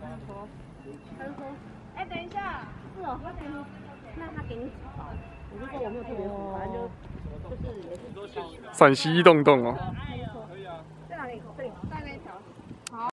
他就说，哎，等一下，是哦，他给你，那他给你几包？我就说我没有特别数，反正就是也是几包。 陕西一栋栋哦。